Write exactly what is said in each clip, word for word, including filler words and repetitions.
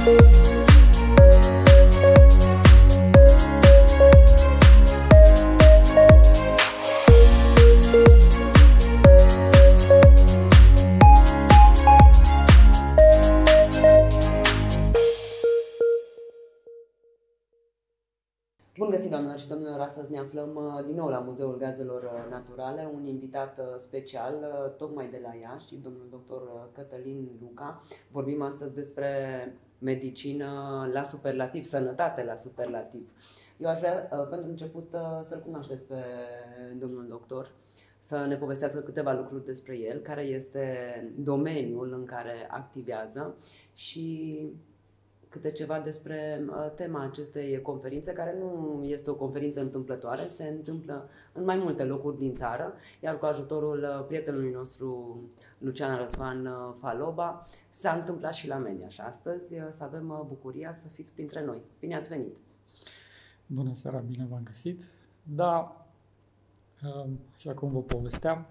Bun găsit, doamnelor și domnilor! Astăzi ne aflăm din nou la Muzeul Gazelor Naturale, un invitat special, tocmai de la Iași, domnul doctor Cătălin Luca. Vorbim astăzi despre medicină la superlativ, sănătate la superlativ. Eu aș vrea, pentru început, să-l cunoașteți pe domnul doctor, să ne povestească câteva lucruri despre el, care este domeniul în care activează și câte ceva despre tema acestei conferințe, care nu este o conferință întâmplătoare, se întâmplă în mai multe locuri din țară, iar cu ajutorul prietenului nostru Lucian Răzvan Faloba s-a întâmplat și la Mediaș. Și astăzi să avem bucuria să fiți printre noi. Bine ați venit! Bună seara, bine v-am găsit! Da, așa cum vă povesteam,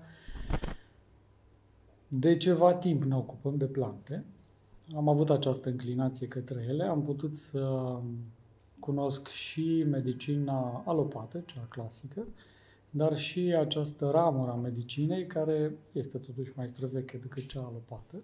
de ceva timp ne ocupăm de plante. Am avut această înclinație către ele, am putut să cunosc și medicina alopată, cea clasică, dar și această ramură a medicinei, care este totuși mai străveche decât cea alopată.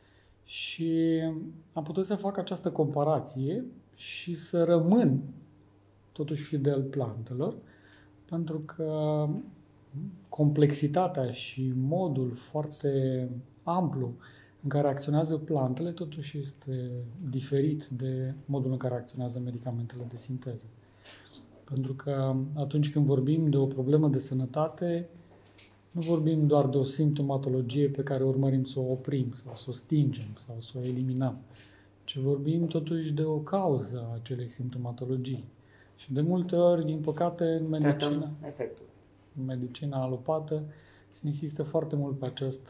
Și am putut să fac această comparație și să rămân totuși fidel plantelor, pentru că complexitatea și modul foarte amplu în care acționează plantele, totuși este diferit de modul în care acționează medicamentele de sinteză. Pentru că atunci când vorbim de o problemă de sănătate, nu vorbim doar de o simptomatologie pe care urmărim să o oprim sau să o stingem sau să o eliminăm, ci vorbim totuși de o cauză a acelei simptomatologii. Și de multe ori, din păcate, în medicina, în medicina alopată se insistă foarte mult pe acest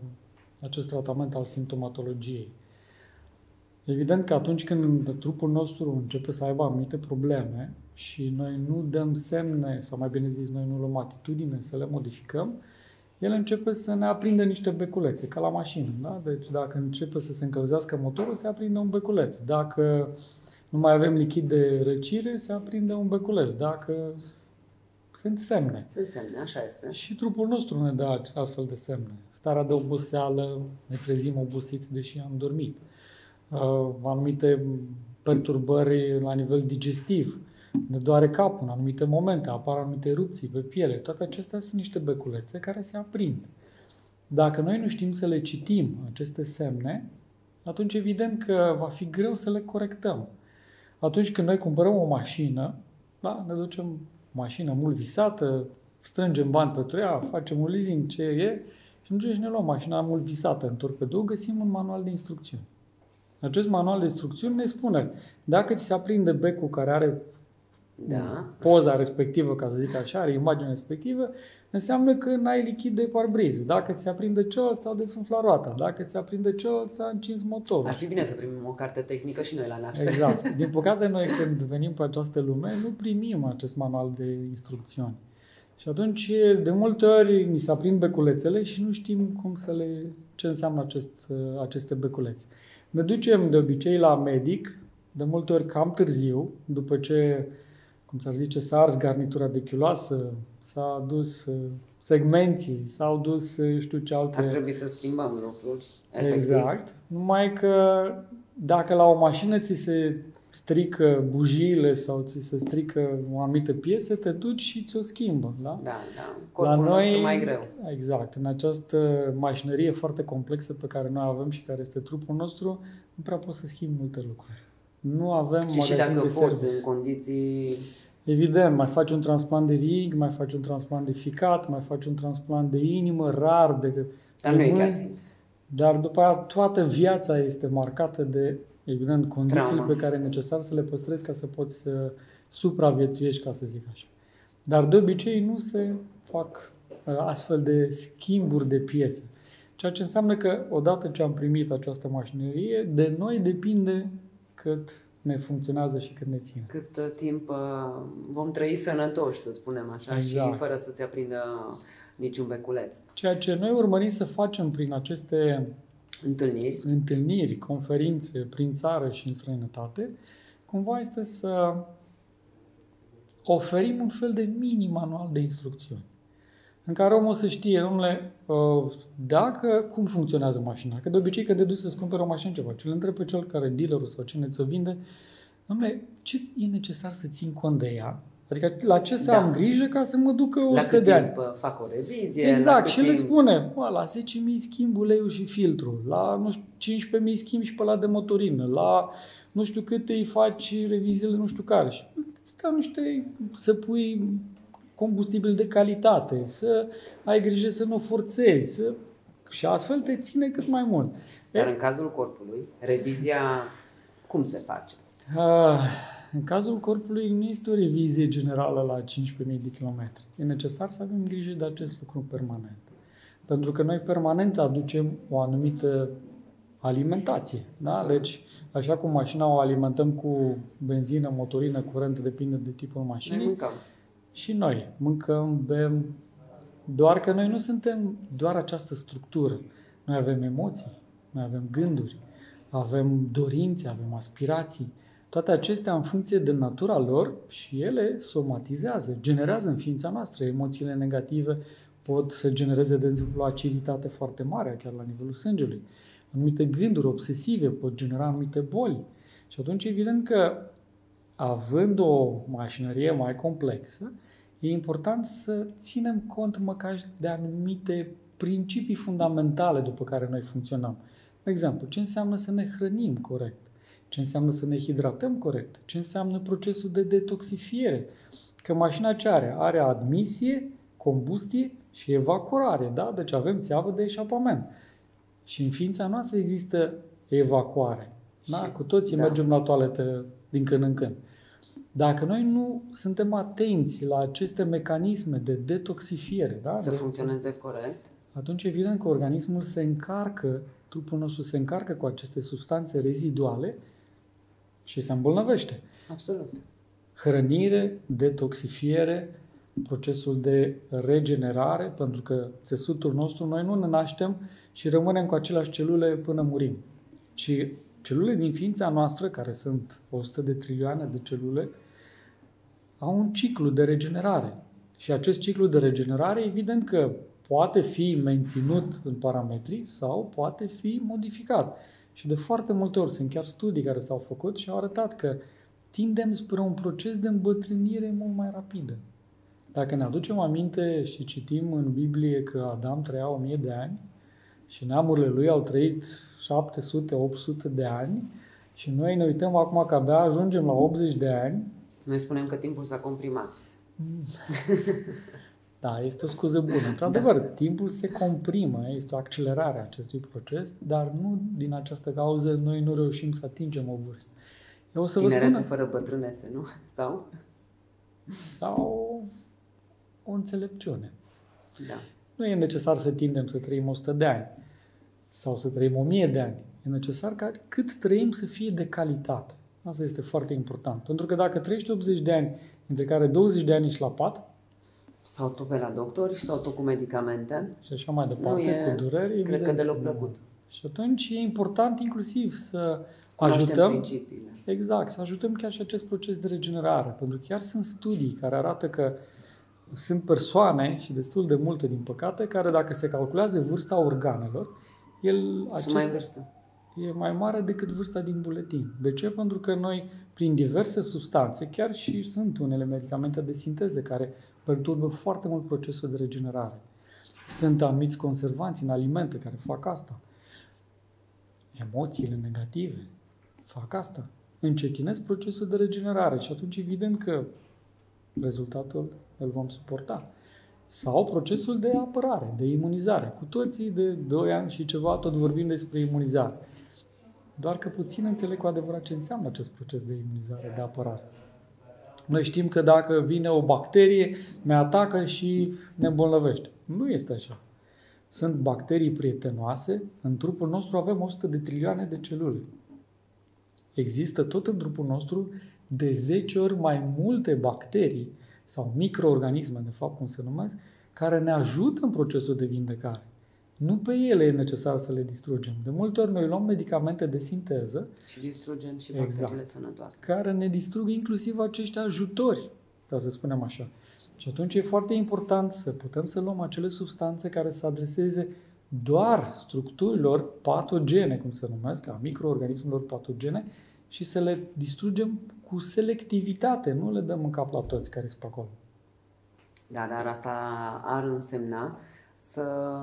acest tratament al simptomatologiei. Evident că atunci când trupul nostru începe să aibă anumite probleme și noi nu dăm semne, sau mai bine zis, noi nu luăm atitudine să le modificăm, el începe să ne aprindă niște beculețe, ca la mașină. Da? Deci dacă începe să se încălzească motorul, se aprinde un beculeț. Dacă nu mai avem lichid de răcire, se aprinde un beculeț. Dacă sunt semne. Sunt semne, așa este. Și trupul nostru ne dă astfel de semne. Starea de oboseală, ne trezim obosiți deși am dormit. Uh, anumite perturbări la nivel digestiv, ne doare capul în anumite momente, apar anumite erupții pe piele. Toate acestea sunt niște beculețe care se aprind. Dacă noi nu știm să le citim, aceste semne, atunci evident că va fi greu să le corectăm. Atunci când noi cumpărăm o mașină, da, ne ducem o mașină mult visată, strângem bani pentru ea, facem un leasing, ce e, și atunci ne luăm mașina mult visată în torpedou, găsim un manual de instrucțiuni. Acest manual de instrucțiuni ne spune, dacă ți se aprinde becul care are da. poza respectivă, ca să zic așa, are imaginea respectivă, înseamnă că n-ai lichid de parbriz. Dacă ți se aprinde celălalt, s-a desumflat roata. Dacă ți se aprinde celălalt, s-a încins motorul. Ar fi bine să primim o carte tehnică și noi la naștere. Exact. Din păcate, noi când venim pe această lume, nu primim acest manual de instrucțiuni. Și atunci, de multe ori, ni se aprind beculețele și nu știm cum să le, ce înseamnă acest, aceste beculețe. Ne ducem de obicei la medic, de multe ori cam târziu, după ce, cum s-ar zice, s-a ars garnitura de chiuloasă, s-a dus segmenții, s-au dus știu ce alte... Ar trebui să schimbăm lucruri. Efectiv. Exact. Numai că dacă la o mașină ți se strică bujiile sau ți se strică o anumită piesă, te duci și ți-o schimbă. Da? Da, da. Corpul la nostru noi, mai greu. Exact. În această mașinărie foarte complexă pe care noi avem și care este trupul nostru, nu prea poți să schimbi multe lucruri. Nu avem și, și dacă poți în condiții... Evident, mai faci un transplant de rig, mai faci un transplant de ficat, mai faci un transplant de inimă, rar, de... Dar nu e chiar simplu. Dar după aia toată viața este marcată de, evident, condițiile Trauma. pe care e necesar să le păstrezi ca să poți să supraviețuiești, ca să zic așa. Dar de obicei nu se fac astfel de schimburi de piese. Ceea ce înseamnă că odată ce am primit această mașinărie, de noi depinde cât ne funcționează și cât ne ține. Cât timp vom trăi sănătoși, să spunem așa, exact. Și fără să se aprindă niciun beculeț. Ceea ce noi urmărim să facem prin aceste Întâlniri. întâlniri, conferințe prin țară și în străinătate, cumva este să oferim un fel de mini-manual de instrucțiuni în care omul să știe, domnule, dacă, cum funcționează mașina. Că de obicei când te duci să-ți cumperi o mașină ceva, ce îl întrebi pe cel care, dealerul sau cine ți-o vinde, domnule, ce e necesar să țin cont de ea? Adică la ce să da. am grijă ca să mă ducă o sută de ani? Fac o revizie. Exact, și timp... le spune, bă, la zece mii schimb uleiul și filtrul, la nu știu, cincisprezece mii schimb și pe ăla de motorină, la nu știu cât îi faci reviziile nu știu care. Și îți dau niște, să pui combustibil de calitate, să ai grijă să nu o forțezi, să... și astfel te ține cât mai mult. Dar în cazul corpului, revizia cum se face? Uh, în cazul corpului nu este o revizie generală la cincisprezece mii de kilometri. E necesar să avem grijă de acest lucru permanent. Pentru că noi permanent aducem o anumită alimentație. Da? Deci, așa cum mașina o alimentăm cu benzină, motorină, curent, depinde de tipul mașinii. Noi mâncăm. Și noi mâncăm, bem, doar că noi nu suntem doar această structură. Noi avem emoții, noi avem gânduri, avem dorințe, avem aspirații. Toate acestea în funcție de natura lor și ele somatizează, generează în ființa noastră. Emoțiile negative pot să genereze, de exemplu, o aciditate foarte mare, chiar la nivelul sângelui. Anumite gânduri obsesive pot genera anumite boli. Și atunci, evident că, având o mașinărie mai complexă, e important să ținem cont măcar de anumite principii fundamentale după care noi funcționăm. De exemplu, ce înseamnă să ne hrănim corect? Ce înseamnă să ne hidratăm corect? Ce înseamnă procesul de detoxifiere? Că mașina ce are? Are admisie, combustie și evacuare. Da? Deci avem țeavă de eșapament. Și în ființa noastră există evacuare. Da? Cu toții da. mergem la toaletă din când în când. Dacă noi nu suntem atenți la aceste mecanisme de detoxifiere, da? să de, funcționeze corect, atunci evident că organismul se încarcă, trupul nostru se încarcă cu aceste substanțe reziduale și se îmbolnăvește. Absolut. Hrănire, detoxifiere, procesul de regenerare, pentru că țesutul nostru, noi nu ne naștem și rămânem cu aceleași celule până murim, ci celulele din ființa noastră, care sunt o sută de trilioane de celule, au un ciclu de regenerare. Și acest ciclu de regenerare, evident că poate fi menținut în parametri sau poate fi modificat. Și de foarte multe ori sunt chiar studii care s-au făcut și au arătat că tindem spre un proces de îmbătrânire mult mai rapidă. Dacă ne aducem aminte și citim în Biblie că Adam trăia o mie de ani și neamurile lui au trăit șapte sute - opt sute de ani și noi ne uităm acum că abia ajungem la optzeci de ani. Noi spunem că timpul s-a comprimat. Da, este o scuză bună. Într-adevăr, da. timpul se comprimă, este o accelerare a acestui proces, dar nu din această cauză noi nu reușim să atingem o vârstă. Eu o să vă Tinerețe spun... fără bătrânețe, nu? Sau? Sau o înțelepciune. Da. Nu e necesar să tindem să trăim o sută de ani sau să trăim o mie de ani. E necesar ca cât trăim să fie de calitate. Asta este foarte important. Pentru că dacă trăiești optzeci de ani, dintre care douăzeci de ani ești la pat, sau tu pe la doctori, sau tu cu medicamente. Și așa mai departe, e, cu dureri. Cred că deloc plăcut. Și atunci e important inclusiv să Cunoaștem ajutăm, principiile. exact, să ajutăm chiar și acest proces de regenerare. Pentru că chiar sunt studii care arată că sunt persoane, și destul de multe din păcate, care dacă se calculează vârsta organelor, el acest, mai vârstă. e mai mare decât vârsta din buletin. De ce? Pentru că noi, prin diverse substanțe, chiar și sunt unele medicamente de sinteză care perturbă foarte mult procesul de regenerare. Sunt anumiți conservanți în alimente care fac asta. Emoțiile negative fac asta. Încetinesc procesul de regenerare și atunci evident că rezultatul îl vom suporta. Sau procesul de apărare, de imunizare. Cu toții de doi ani și ceva tot vorbim despre imunizare. Doar că puțin înțeleg cu adevărat ce înseamnă acest proces de imunizare, de apărare. Noi știm că dacă vine o bacterie, ne atacă și ne îmbolnăvește. Nu este așa. Sunt bacterii prietenoase. În trupul nostru avem o sută de trilioane de celule. Există tot în trupul nostru de zece ori mai multe bacterii sau microorganisme, de fapt cum se numesc, care ne ajută în procesul de vindecare. Nu pe ele e necesar să le distrugem. De multe ori noi luăm medicamente de sinteză și distrugem și bacteriile exact, sănătoase, care ne distrug inclusiv acești ajutori, ca să spunem așa. Și atunci e foarte important să putem să luăm acele substanțe care să adreseze doar structurilor patogene, cum se numesc, a microorganismelor patogene, și să le distrugem cu selectivitate, nu le dăm în cap la toți care sunt pe acolo. Da, dar asta ar însemna să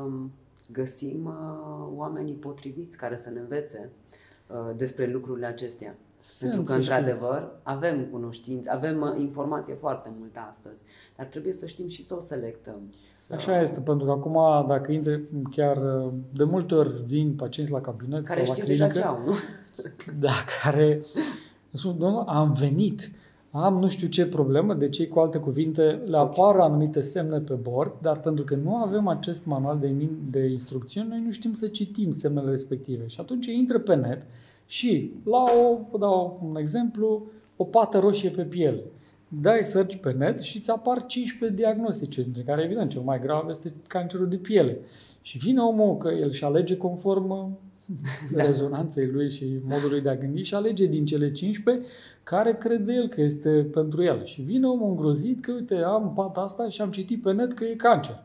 găsim uh, oamenii potriviți care să ne învețe uh, despre lucrurile acestea. Sunt, Pentru că, într-adevăr, avem cunoștințe, avem uh, informație foarte multă astăzi, dar trebuie să știm și să o selectăm. Să... Așa este, pentru că acum, dacă intre chiar, de multe ori vin pacienți la cabinet care sau la clinică, deja ce au, nu? Da, care spun, domnul, am venit, am nu știu ce problemă, deci ei, cu alte cuvinte, le apar anumite semne pe bord, dar pentru că nu avem acest manual de, de instrucțiuni, noi nu știm să citim semnele respective. Și atunci intră pe net și, la o, vă dau un exemplu, o pată roșie pe piele. Dai search pe net și îți apar cincisprezece diagnostice, dintre care, evident, cel mai grav este cancerul de piele. Și vine omul că el și alege conform da. rezonanței lui și modului de a gândi și alege din cele cincisprezece care crede el că este pentru el. Și vine omul îngrozit că, uite, am pata asta și am citit pe net că e cancer.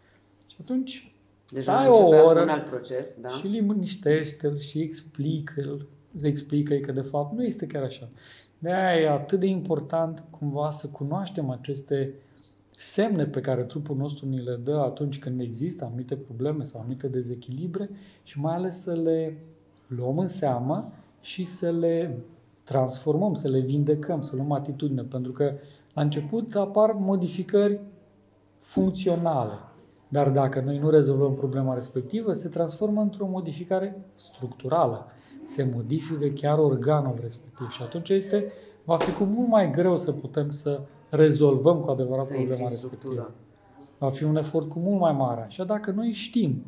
Și atunci deja ai o oră un alt proces, da? Și îl liniștește-l și explică-l, explică că de fapt nu este chiar așa. De-aia e atât de important cumva să cunoaștem aceste semne pe care trupul nostru ni le dă atunci când există anumite probleme sau anumite dezechilibre și mai ales să le luăm în seamă și să le transformăm, să le vindecăm, să luăm atitudine. Pentru că la început apar modificări funcționale, dar dacă noi nu rezolvăm problema respectivă, se transformă într-o modificare structurală. Se modifică chiar organul respectiv și atunci este, va fi cu mult mai greu să putem să rezolvăm cu adevărat să problema respectivă. Va fi un efort cu mult mai mare. Și dacă noi știm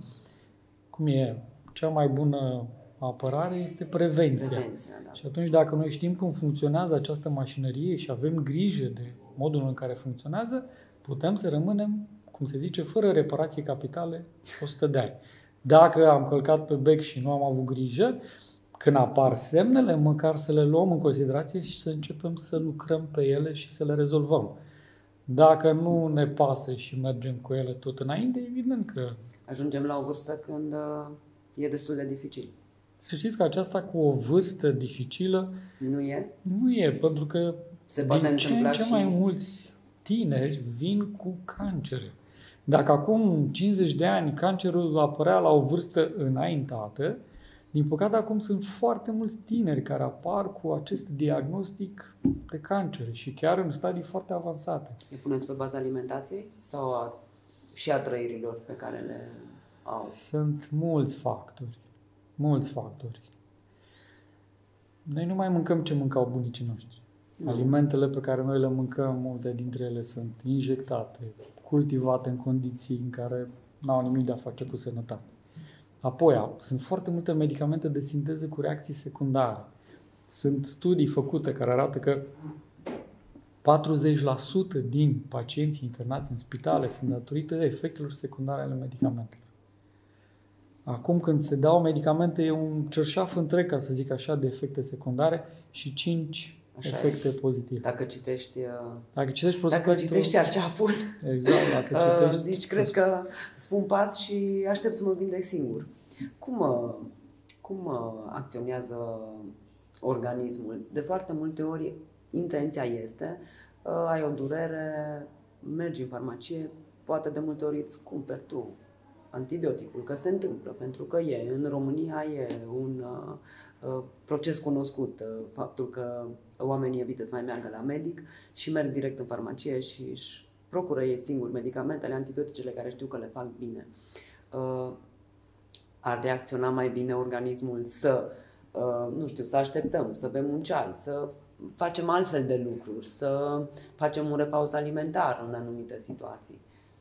cum e, cea mai bună apărare este prevenția. Prevenția, da. Și atunci dacă noi știm cum funcționează această mașinărie și avem grijă de modul în care funcționează, putem să rămânem, cum se zice, fără reparații capitale o sută de ani. Dacă am călcat pe bec și nu am avut grijă, când apar semnele, măcar să le luăm în considerație și să începem să lucrăm pe ele și să le rezolvăm. Dacă nu ne pasă și mergem cu ele tot înainte, evident că... ajungem la o vârstă când e destul de dificil. Să știți că aceasta cu o vârstă dificilă... Nu e? Nu e, pentru că se poate din ce în ce și... mai mulți tineri vin cu cancere. Dacă acum cincizeci de ani cancerul apărea la o vârstă înaintată, din păcate, acum sunt foarte mulți tineri care apar cu acest diagnostic de cancer și chiar în stadii foarte avansate. Le puneți pe baza alimentației sau a, și a trăirilor pe care le au? Sunt mulți factori. Mulți factori. Noi nu mai mâncăm ce mâncau bunicii noștri. Nu. Alimentele pe care noi le mâncăm, multe dintre ele sunt injectate, cultivate în condiții în care n-au nimic de a face cu sănătate. Apoi, sunt foarte multe medicamente de sinteză cu reacții secundare. Sunt studii făcute care arată că patruzeci la sută din pacienții internați în spitale sunt datorită efectelor secundare ale medicamentelor. Acum, când se dau medicamente, e un cerșaf întreg, ca să zic așa, de efecte secundare și cinci așa efecte e. pozitive. Dacă citești, dacă citești, dacă citești cerșaful, exact, dacă citești, zici, cred că spun pas și aștept să mă vindec singur. Cum, cum acționează organismul? De foarte multe ori, intenția este, ai o durere, mergi în farmacie, poate de multe ori îți cumperi tu antibioticul, că se întâmplă, pentru că e, în România e un uh, proces cunoscut, uh, faptul că oamenii evită să mai meargă la medic și merg direct în farmacie și își procură ei singuri medicamentele, antibioticele care știu că le fac bine. Uh, ar reacționa mai bine organismul să, uh, nu știu, să așteptăm, să bem un ceai, să facem altfel de lucruri, să facem un repaus alimentar în anumite situații.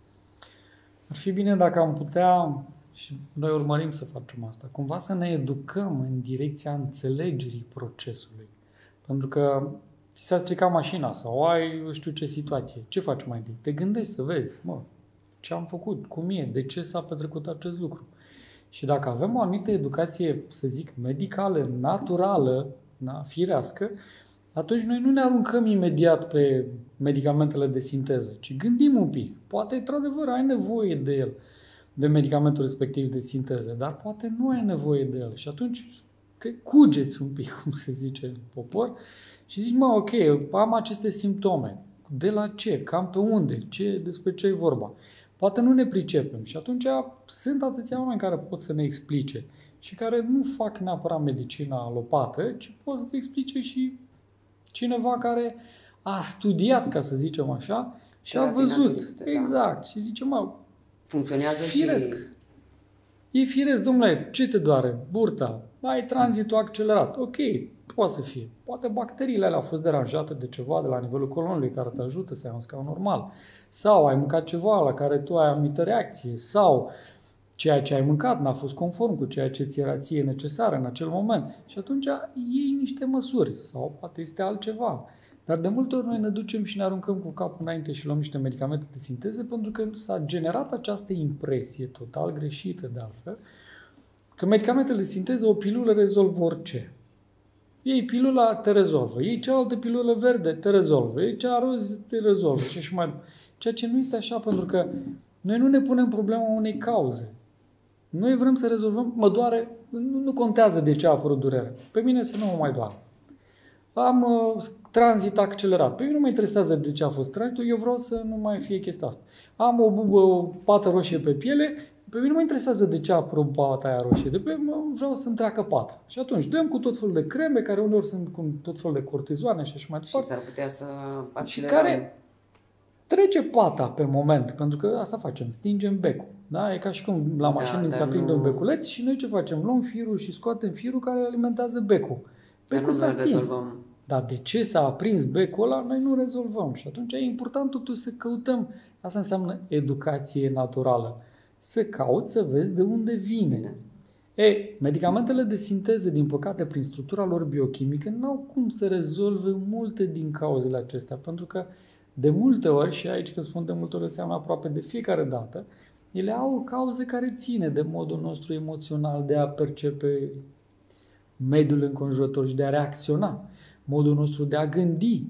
Ar fi bine dacă am putea, și noi urmărim să facem asta, cumva să ne educăm în direcția înțelegerii procesului. Pentru că ți s-a stricat mașina sau ai, eu știu ce situație, ce faci mai întâi? Te gândești să vezi, mă, ce am făcut, cum e, de ce s-a petrecut acest lucru. Și dacă avem o anumită educație, să zic, medicală, naturală, da, firească, atunci noi nu ne aruncăm imediat pe medicamentele de sinteză, ci gândim un pic. Poate, într-adevăr, ai nevoie de el, de medicamentul respectiv de sinteză, dar poate nu ai nevoie de el. Și atunci te cugeți un pic, cum se zice în popor, și zici, mă, ok, am aceste simptome. De la ce? Cam pe unde? Ce, despre ce e vorba? Poate nu ne pricepem și atunci sunt atâția oameni care pot să ne explice și care nu fac neapărat medicina alopată, ci pot să-ți explice și cineva care a studiat, ca să zicem așa, și a văzut. Exact. Da. Și zice, mă, funcționează firesc. Și... E firesc, domnule, ce te doare? Burta. Ai tranzitul accelerat. Ok, poate să fie. Poate bacteriile alea au fost deranjate de ceva de la nivelul colonului care te ajută să ai un scaun normal. Sau ai mâncat ceva la care tu ai anumită reacție. Sau ceea ce ai mâncat n-a fost conform cu ceea ce ți era ție necesar în acel moment. Și atunci iei niște măsuri. Sau poate este altceva. Dar de multe ori noi ne ducem și ne aruncăm cu capul înainte și luăm niște medicamente de sinteză pentru că s-a generat această impresie total greșită de altfel că medicamentele de sinteză, o pilulă rezolvă orice. Iei pilula, te rezolvă. Iei cealaltă pilulă verde, te rezolvă. Iei cea roz, te rezolvă. Și așa mai... Ceea ce nu este așa, pentru că noi nu ne punem problema unei cauze. Noi vrem să rezolvăm, mă doare, nu, nu contează de ce a apărut durerea. Pe mine să nu mă mai doare. Am uh, tranzit accelerat. Pe mine nu mă interesează de ce a fost tranzitul, eu vreau să nu mai fie chestia asta. Am o, bubă, o pată roșie pe piele, pe mine nu mă interesează de ce a apărut pata aia roșie, de pe vreau să-mi treacă pata. Și atunci dăm cu tot felul de creme, care uneori sunt cu tot felul de cortizoane și așa mai departe. Și s-ar putea să accelerăm. Și care trece pata pe moment, pentru că asta facem, stingem becul. Da? E ca și cum la mașină da, se aprinde nu... un beculeț și noi ce facem? Luăm firul și scoatem firul care alimentează becul. Becul s-a stins. Rezolvăm. Dar de ce s-a aprins becul ăla, noi nu rezolvăm. Și atunci e important totuși să căutăm. Asta înseamnă educație naturală. Să cauți, să vezi de unde vine. E, medicamentele de sinteză, din păcate, prin structura lor biochimică, n-au cum să rezolve multe din cauzele acestea. Pentru că de multe ori, și aici când spun de multe ori, înseamnă aproape de fiecare dată, ele au o cauză care ține de modul nostru emoțional de a percepe mediul înconjurător și de a reacționa, modul nostru de a gândi,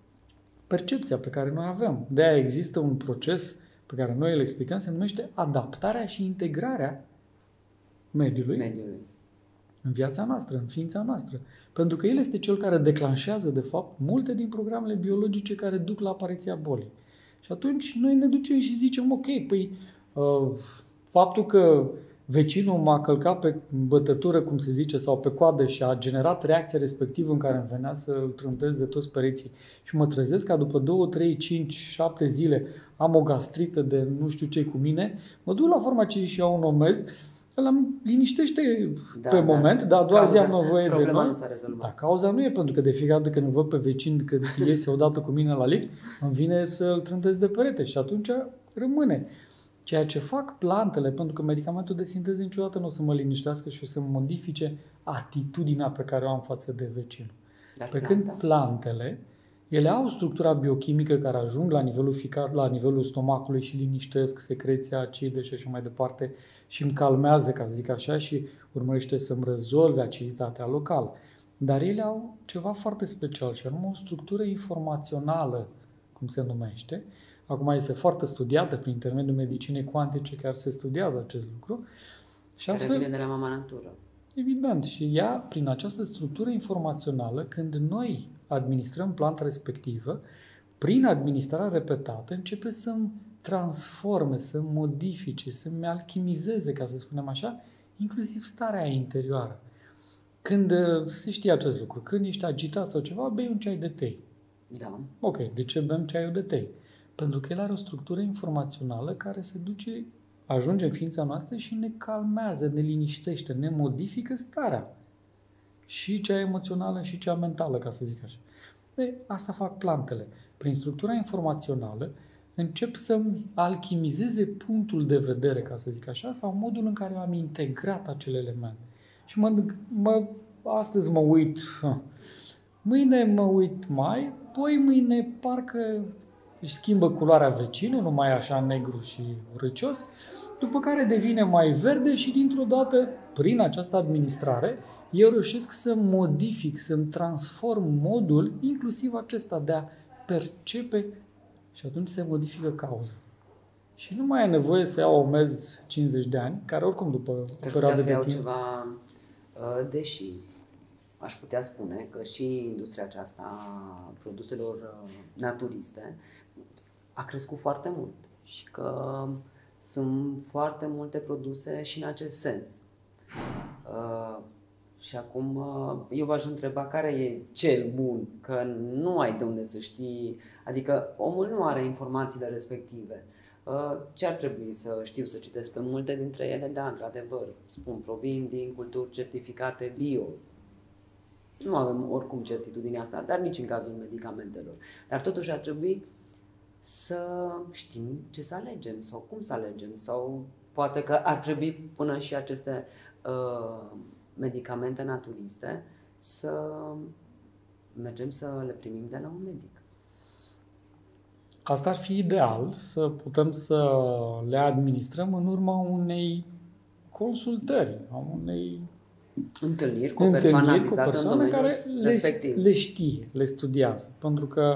percepția pe care noi avem. De aia există un proces pe care noi îl explicăm, se numește adaptarea și integrarea mediului, mediului în viața noastră, în ființa noastră. Pentru că el este cel care declanșează, de fapt, multe din programele biologice care duc la apariția bolii. Și atunci noi ne ducem și zicem, ok, păi uh, faptul că vecinul m-a călcat pe bătătură, cum se zice, sau pe coadă și a generat reacția respectivă în care îmi venea să îl trântez de toți pereții și mă trezesc ca după două, trei, cinci, șapte zile am o gastrită de nu știu ce cu mine, mă duc la farmacie și iau un omez, îl liniștește da, pe da, moment, dar a doua zi am nevoie de noi. Da, cauza nu e pentru că de fiecare dată când îl văd pe vecin când iese odată cu mine la lift, îmi vine să îl trântez de perete și atunci rămâne. Ceea ce fac plantele, pentru că medicamentul de sinteză niciodată nu o să mă liniștească și o să modifice atitudinea pe care o am față de vecin. Dar pe planta. Când plantele, ele au structura biochimică care ajung la nivelul ficat, la nivelul stomacului și liniștesc secreția acide și așa mai departe și îmi calmează, ca să zic așa, și urmărește să-mi rezolve aciditatea locală. Dar ele au ceva foarte special și anume o structură informațională, cum se numește. Acum este foarte studiată prin intermediul medicinei cuantice, chiar se studiază acest lucru. Și astfel, care vine de la mama natură. Evident. Și ea, prin această structură informațională, când noi administrăm planta respectivă, prin administrarea repetată, începe să-mi transforme, să-mi modifice, să-mi alchimizeze, ca să spunem așa, inclusiv starea interioară. Când se știe acest lucru, când ești agitat sau ceva, bei un ceai de tei. Da. Ok, de ce bem ceaiul de tei? Pentru că el are o structură informațională care se duce, ajunge în ființa noastră și ne calmează, ne liniștește, ne modifică starea. Și cea emoțională și cea mentală, ca să zic așa. De, asta fac plantele. Prin structura informațională încep să-mi alchimizeze punctul de vedere, ca să zic așa, sau modul în care am integrat acele elemente. Și mă, mă, astăzi mă uit, mâine mă uit mai, poi mâine parcă își schimbă culoarea vecinul, nu mai e așa negru și răcios, după care devine mai verde și dintr-o dată, prin această administrare, eu reușesc să modific, să-mi transform modul, inclusiv acesta de a percepe, și atunci se modifică cauza. Și nu mai e nevoie să iau omez cincizeci de ani, care oricum după o perioadă de timp... ceva, deși aș putea spune că și industria aceasta a produselor naturiste a crescut foarte mult și că sunt foarte multe produse și în acest sens. Și acum eu v-aș întreba care e cel bun, că nu ai de unde să știi, adică omul nu are informațiile respective. Ce ar trebui să știu să citesc pe multe dintre ele? Da, într-adevăr, spun, provin din culturi certificate bio. Nu avem oricum certitudinea asta, dar nici în cazul medicamentelor. Dar totuși ar trebui să știm ce să alegem sau cum să alegem, sau poate că ar trebui până și aceste uh, medicamente naturiste să mergem să le primim de la un medic. Asta ar fi ideal, să putem să le administrăm în urma unei consultări, a unei întâlniri cu o persoană, cu o persoană care le, le știe, le studiază. Pentru că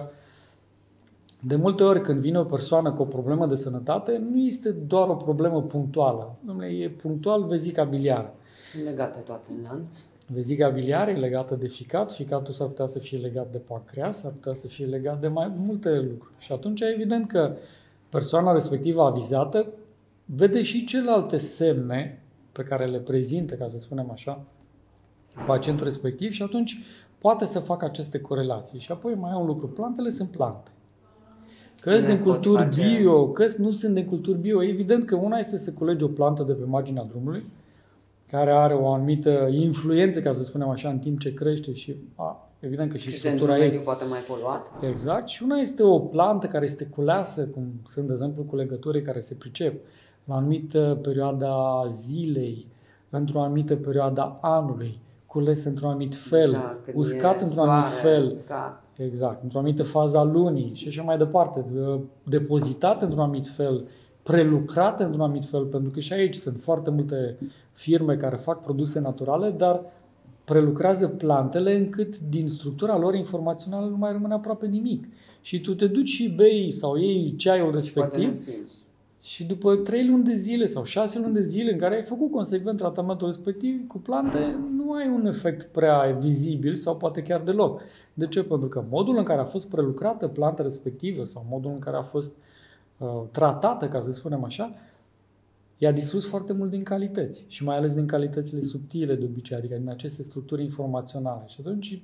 de multe ori când vine o persoană cu o problemă de sănătate, nu este doar o problemă punctuală. E punctual vezica biliară. Sunt legate toate în lanț. Vezica biliară e legată de ficat, ficatul s-ar putea să fie legat de pancreas, s-ar putea să fie legat de mai multe lucruri. Și atunci e evident că persoana respectivă avizată vede și celelalte semne pe care le prezintă, ca să spunem așa, pacientul respectiv și atunci poate să facă aceste corelații. Și apoi mai e un lucru, plantele sunt plante. Că-s din culturi face... bio, că nu sunt din culturi bio, evident că una este să culegi o plantă de pe marginea drumului, care are o anumită influență, ca să spunem așa, în timp ce crește și a, evident că și, și structura ei poate mai poluat. Exact. Și una este o plantă care este culeasă, cum sunt, de exemplu, culegătorii care se pricep la o anumită perioadă a zilei, într-o anumită perioadă a anului, cules într-un anumit fel, da, uscat într-un anumit fel. Uscat. Exact. Într-o anumită fază a lunii și așa mai departe. Depozitat într-un anumit fel, prelucrat într-un anumit fel, pentru că și aici sunt foarte multe firme care fac produse naturale, dar prelucrează plantele încât din structura lor informațională nu mai rămâne aproape nimic. Și tu te duci și bei sau iei ceaiul respectiv și după trei luni de zile sau șase luni de zile în care ai făcut consecvent tratamentul respectiv cu plante, nu ai un efect prea vizibil sau poate chiar deloc. De ce? Pentru că modul în care a fost prelucrată planta respectivă sau modul în care a fost uh, tratată, ca să spunem așa, i-a distrus foarte mult din calități și mai ales din calitățile subtile de obicei, adică din aceste structuri informaționale. Și atunci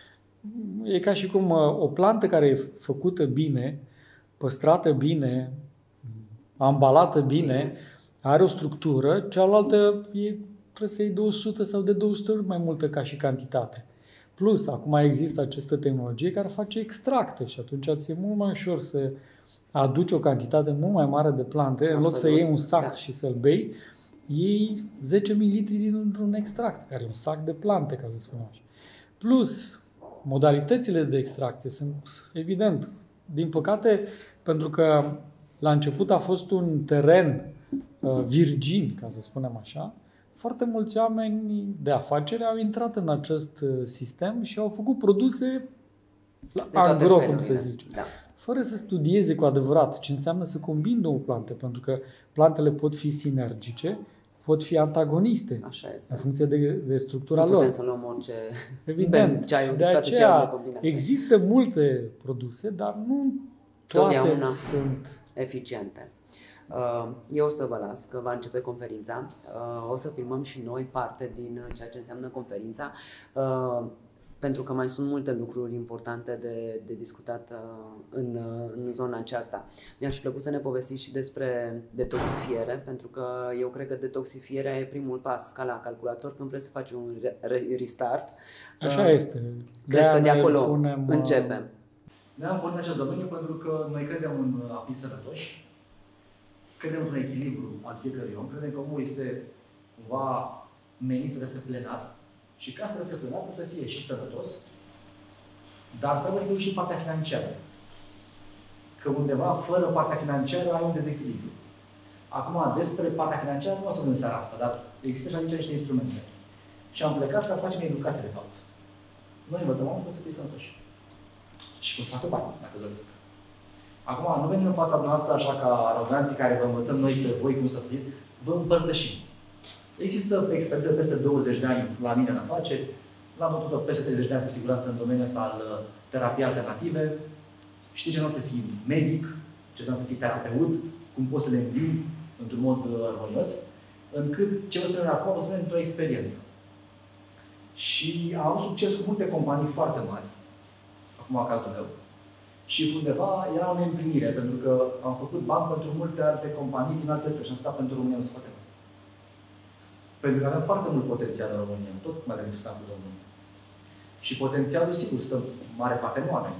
e ca și cum o plantă care e făcută bine, păstrată bine, ambalată bine, are o structură, cealaltă e, trebuie să iei două sute sau de două sute ori mai multă ca și cantitate. Plus, acum există această tehnologie care face extracte și atunci ți e mult mai ușor să aduci o cantitate mult mai mare de plante, în loc să iei un sac da. și să-l bei, iei zece mililitri dintr-un extract, care e un sac de plante, ca să spunem așa. Plus, modalitățile de extracție sunt, evident, din păcate, pentru că la început a fost un teren uh, virgin, ca să spunem așa, foarte mulți oameni de afaceri au intrat în acest sistem și au făcut produse agro, cum se zice. Da. Fără să studieze cu adevărat ce înseamnă să combini două plante, pentru că plantele pot fi sinergice, pot fi antagoniste. Așa este. În funcție de, de structura nu lor. Putem să luăm orice... Evident. Ceaiul, de aceea există multe produse, dar nu toate Totdeauna sunt eficiente. Eu o să vă las că va începe conferința. O să filmăm și noi parte din ceea ce înseamnă conferința, pentru că mai sunt multe lucruri importante de, de discutat în, în zona aceasta. Mi-ar fi plăcut să ne povestiți și despre detoxifiere, pentru că eu cred că detoxifierea e primul pas, ca la calculator, când vrei să faci un restart. Așa este. Cred de că de acolo punem, începem. Ne-am pornit în acest domeniu pentru că noi credem în a fi sănătoși, credem într-un echilibru al fiecărui om, credem că omul este cumva menit să trăiască plenar și ca să trăiască plenar să fie și sănătos, dar să aibă și partea financiară. că undeva, fără partea financiară, ai un dezechilibru. Acum, despre partea financiară nu o să vorbim în seara asta, dar există și aici niște instrumente. Și am plecat ca să facem educație, de fapt. Noi învățăm oamenii cum să fie sănătoși. Și cum să facă bani, dacă doresc. Acum, nu venim în fața noastră așa ca aroganții care vă învățăm noi pe voi cum să fie, vă împărtășim. Există experiențe peste douăzeci de ani la mine în afaceri, la tot peste treizeci de ani cu siguranță în domeniul ăsta al terapiei alternative. Știi ce înseamnă să fii medic, ce înseamnă să fii terapeut, cum poți să le îmbini într-un mod armonios, încât ce vă spunem acum, vă spunem într-o experiență. Și am avut succes cu multe companii foarte mari, acum cazul meu. Și undeva era o neîmplinire, pentru că am făcut bani pentru multe alte companii din alte țări și am stat pentru România nu se poate. Pentru că avem foarte mult potențial în România, tot mai discutam cu domnul. Și potențialul, sigur, stă mare parte în oameni.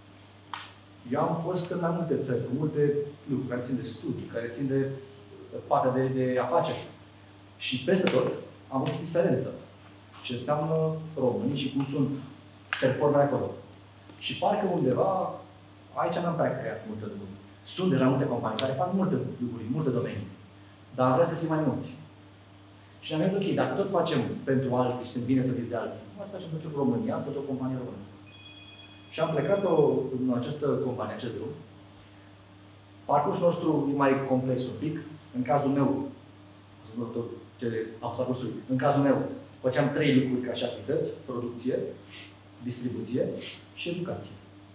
Eu am fost în mai multe țări, cu multe lucruri care țin de studii, care țin de partea de, de afaceri. Și peste tot am văzut diferență. Ce înseamnă românii și cum sunt performeri acolo. Și parcă undeva, aici n-am prea creat multe lucruri. Sunt deja multe companii care fac multe lucruri, multe domenii. Dar am vrea să fie mai mulți. Și am gândit, ok, dacă tot facem pentru alții și suntem bine plătiți de alții, mai să facem pentru România, pentru o companie românească. Și am plecat o, în această companie, acest drum. Parcursul nostru e mai complex un pic. În cazul meu, tot cele parcursului, în cazul meu, făceam trei lucruri ca și activități: producție, distribuție și educație.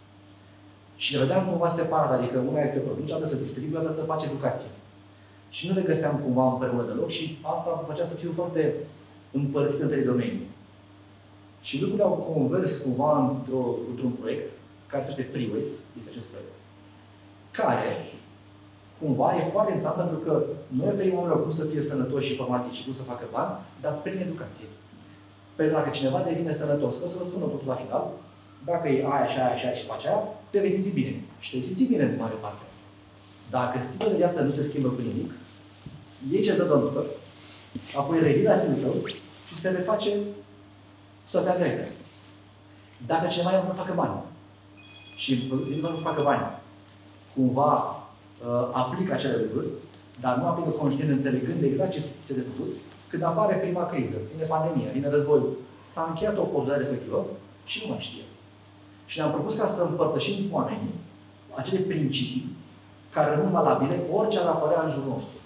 Și le vedeam cumva separat, adică una este să produce, alta să distribuie, alta să face educație. Și nu le găseam cumva împreună deloc și asta mă făcea să fiu foarte împărțit în trei domenii. Și lucrurile au convers cumva într-o, într-un proiect care se numește Freeways, este acest proiect, care cumva e foarte interesant pentru că noi oferim oamenilor cum să fie sănătoși și informații și cum să facă bani, dar prin educație. Pentru că dacă cineva devine sănătos, o să vă spun totul la final, dacă e aia și aia și aia și face aia, te vei simți bine. Și te simți bine în mare parte. Dacă stilul de viață nu se schimbă cu nimic, iei ce-ți dă doctor, apoi revii la stilul tău și se reface situația grecă. Dacă cineva învață să facă bani și învață să facă bani, cumva uh, aplică acele lucruri, dar nu aplică conștient înțelegând exact ce, ce de făcut, când apare prima criză, vine pandemia, vine războiul, s-a încheiat o oportunitate respectivă și nu mai știe. Și ne-am propus ca să împărtășim cu oamenii acele principii care rămân valabile orice ar apărea în jurul nostru.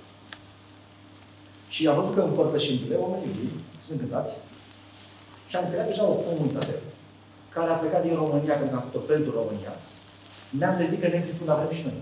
Și am văzut că împărtășindu-le, oamenii lui sunt încântați. Și am creat deja o comunitate care a plecat din România, când am făcut-o pentru România. Ne-am trezit că nemții spun, dar vrem și noi.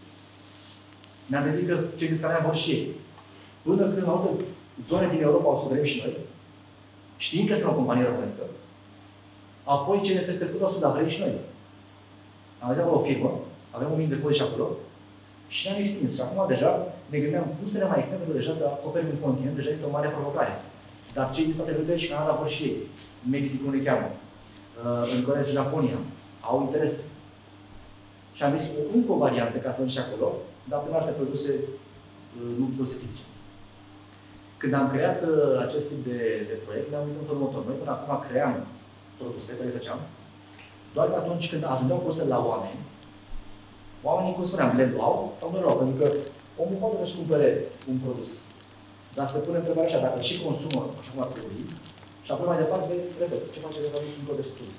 Ne-am trezit că cei din Scandinavia vor și ei. Până când în alte zone din Europa au spus, vrem și noi, știind că suntem o companie românescă, apoi cei de peste tot au spus, dar vrem și noi. Am venit acolo o firmă, avem un mic depozit și acolo, și ne-am extins. Și acum deja ne gândeam cum să ne mai extindem, pentru că deja să acoperim un continent, deja este o mare provocare. Dar cei din Statele Unite și Canada vor și ei. Mexicul ne cheamă. În Coreea și Japonia au interes. Și am zis încă o variantă ca să mergem și acolo, dar pe alte produse, nu produse fizice. Când am creat acest tip de, de proiect, ne-am gândit în felul următor. Noi până acum cream produse, care le făceam, doar că atunci când ajungeau produsele la oameni, oamenii, cum spuneam, le luau sau nu le luau, pentru că omul poate să-și cumpere un produs. Dar se pune întrebarea așa, dacă și consumă așa cum ar trebui, și apoi mai departe, repet, ce face de fapt cu acest produs.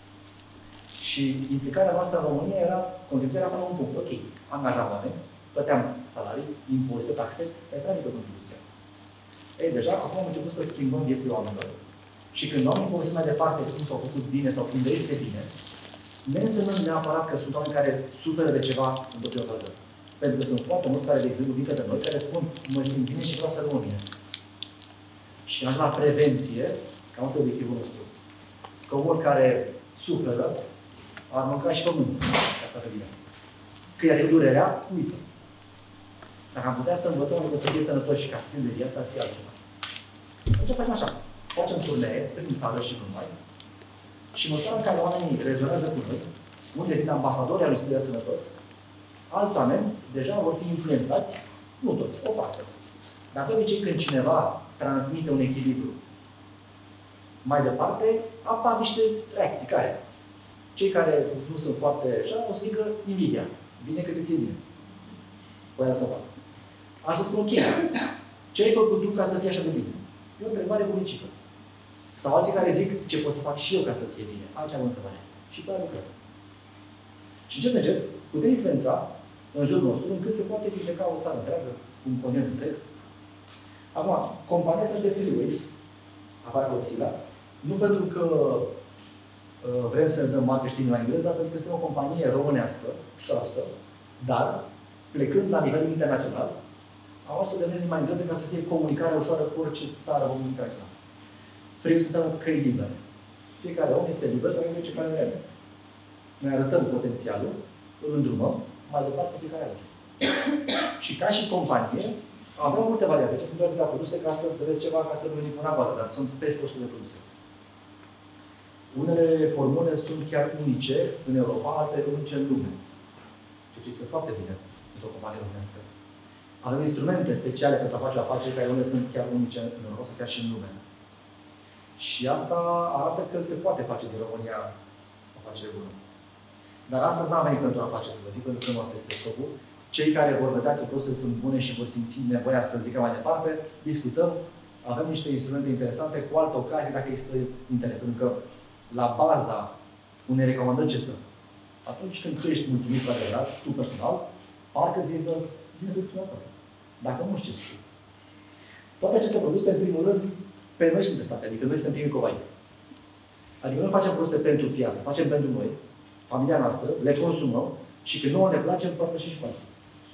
Și implicarea noastră în România era contribuția până la un punct. Ok, angajam oameni, plăteam salarii, impozite, taxe, dar era mică contribuția. Ei, deja acum am început să schimbăm viețile oamenilor. Și când oamenii povestesc mai departe cum s-au făcut bine sau cum le este bine, ne însemnând neapărat că sunt oameni care suferă de ceva în tot ce o fază. Pentru că sunt foarte mulți care, de exemplu, vin către noi, care spun, mă simt bine și vreau să rămân bine. Și când ajung la prevenție, cam asta e obiectivul nostru. Că omul care suferă, ar mânca și pământ, ca să facă bine. Că i-a trecut durerea, uită. Dacă am putea să învățăm că să fie sănătoși ca stil de viață, ar fi altceva. Atunci facem așa. Facem turnee prin țară și nu numai. Și măsura în care oamenii rezonează cu noi, unde vin ambasadori al lui stil de sănătos, alți oameni deja vor fi influențați, nu toți, o parte. Dar de obicei, când cineva transmite un echilibru mai departe, apar niște reacții care. Cei care nu sunt foarte așa, o să zică invidia. Bine că ți ții bine. Păi aia să fac. Aș să spun, ok, ce ai făcut tu ca să fie așa de bine? E o întrebare bunicică. Sau alții care zic, ce pot să fac și eu ca să fie bine? Aici am o întrebare. Și pe aia lucrăm. Și încet, încet, putem influența în jurul nostru, încât se poate vindeca o țară întreagă, un continent întreg. Acum, compania asta de Freeways, apare profesiile, nu pentru că uh, vrem să dăm marketing la engleză, dar pentru că este o companie românească, o sută la sută, dar, plecând la nivel internațional, am luat să o devenim mai engleză ca să fie comunicare ușoară cu orice țară vom internațional. Freeways înseamnă căi libere. Fiecare om este liber să ajungă ce care vreme. Noi arătăm potențialul, îl îndrumăm, mai departe fiecare alege. Și ca și companie, avem multe variante. Ce sunt doar câteva produse ca să vedeți ceva, ca să nu veni până acolo, dar sunt peste o sută de produse. Unele formule sunt chiar unice în Europa, altele unice în lume. Ceea ce este foarte bine într-o companie românească. Avem instrumente speciale pentru a face afaceri care unele sunt chiar unice în Europa sau chiar și în lume. Și asta arată că se poate face din România afacere bună. Dar astăzi n-am venit pentru a face, să vă zic, pentru că nu asta este scopul. Cei care vor vedea că produsele sunt bune și vor simți nevoia să zică mai departe, discutăm, avem niște instrumente interesante cu altă ocazie dacă există interes. Pentru că la baza unei recomandări ce stă? Atunci când tu ești mulțumit cu adevărat, tu personal, parcă îți vine, vine să spui toate. Dacă nu știi ce să spui. Toate aceste produse, în primul rând, pe noi sunt testate, adică noi suntem primii covai. Adică nu facem produse pentru piață, facem pentru noi, familia noastră, le consumăm și când nouă ne place, împărtășim și cu alții.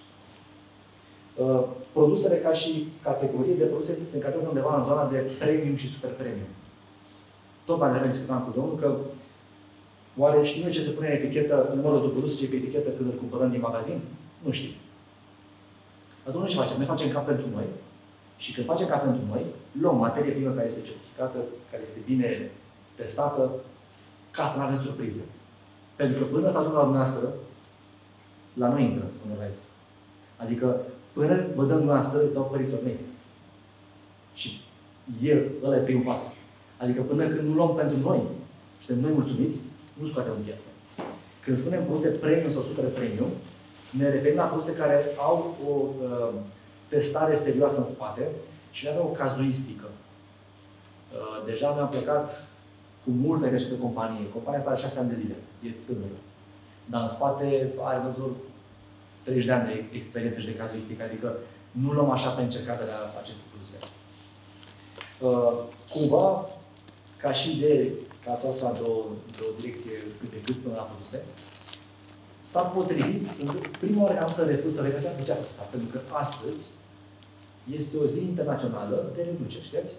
Uh, produsele ca și categorie de produse se încadrează undeva în zona de premium și super premium. Tot mai devreme discutam cu domnul că oare știm noi ce se pune în etichetă, numărul de produs ce e pe etichetă când îl cumpărăm din magazin? Nu știm. Atunci noi ce facem? Noi facem ca pentru noi și când facem ca pentru noi, luăm materie primă care este certificată, care este bine testată, ca să nu avem surprize. Pentru că până să ajungă la dumneavoastră, la noi intră în realiză. Adică până vă dăm dumneavoastră, îi dau părinților mei. Și el, ăla e primul pas. Adică până când nu luăm pentru noi și suntem noi mulțumiți, nu scoatem în piață. Când spunem produse premium sau super premium, ne referim la produse care au o uh, testare serioasă în spate și avem o cazuistică. Uh, deja mi-am plecat cu multe dintre aceste companii. Compania asta are șase ani de zile. E tânără. Dar în spate are doar treizeci de ani de experiență și de cazuistică. Adică nu luăm așa pe încercare de la aceste produse. Uh, cumva, ca și idee, ca să las într-o într direcție cât de cât până la produse, s-a potrivit, prima oară am să refuz să vedem de ce a fost. Pentru că astăzi este o zi internațională de reducere, știți?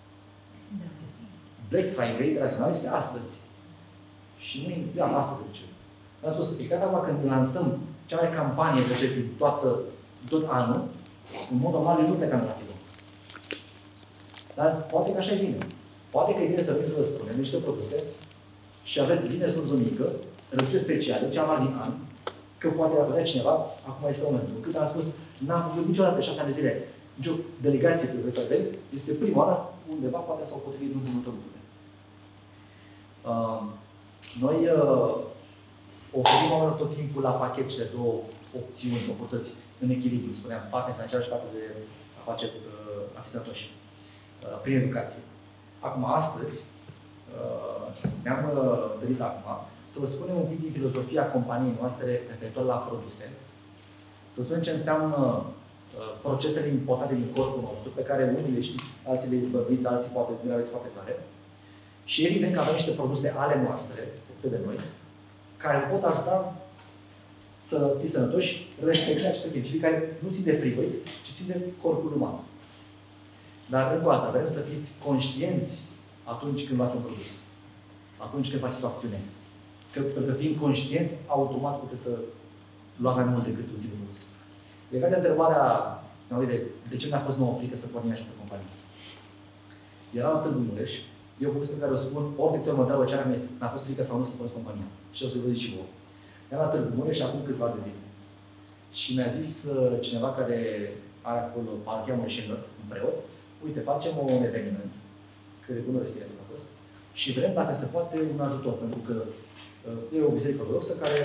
Black Friday internațional este astăzi. Și nu e, da, astăzi de ce. Am spus, exact acum când lansăm cea mai campanie de ce toată, tot anul, în mod normal nu plecăm la filmă. Dar poate că așa e bine. Poate că e bine să vin să vă spunem niște produse și aveți vineri, sunt duminică, reduceri speciale, cea mai din an, că poate apărea cineva, acum este momentul. Cât am spus, n-am făcut niciodată șase ani de zile nicio delegație pe Black Friday, este prima oară undeva poate s-au potrivit în următorul lume. Uh, noi uh, oferim oamenilor tot timpul la pachet cele două opțiuni, oportunități în echilibru, spuneam, partea financiară și partea de a face uh, a fi sănătoși, uh, prin educație. Acum, astăzi, uh, ne-am uh, întâlnit acum să vă spunem un pic din filozofia companiei noastre referitor la produse. Să vă spunem ce înseamnă uh, procesele importante din corpul nostru, pe care unii le știți, alții le băbiți, alții poate nu le aveți foarte clare. Și evident că avem niște produse ale noastre, făcute de noi, care pot ajuta să fii sănătoși, respectând aceste principii care nu țin de Freeways, ci țin de corpul uman. Dar, încă o dată, vrem să fiți conștienți atunci când luați un produs. Atunci când faceți o acțiune. Că, pentru că fiind conștienți, automat puteți să luați mai mult decât un singur produs. Legat de întrebarea de, de ce mi-a fost nouă frică să pornim această companie. Era la Târgu Mureș, e o poveste pe care o spun ori de câte ori mă întreabă ce mi-a fost frică sau nu să pornesc compania. Și o să vă zic și vouă. Era la Târgu Mureș acum câțiva de zile. Și mi-a zis uh, cineva care are acolo parohia Mureșenilor, un preot, uite, facem un eveniment, că de bună vestie a fost, și vrem, dacă se poate, un ajutor, pentru că uh, e o biserică ortodoxă care